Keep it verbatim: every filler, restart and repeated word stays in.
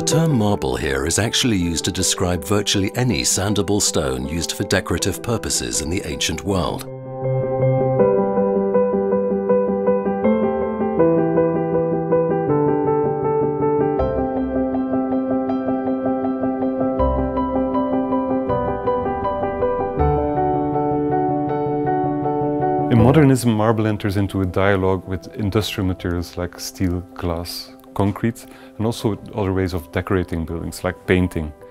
The term marble here is actually used to describe virtually any sandable stone used for decorative purposes in the ancient world. In modernism, marble enters into a dialogue with industrial materials like steel, glass, concrete, and also with other ways of decorating buildings, like painting.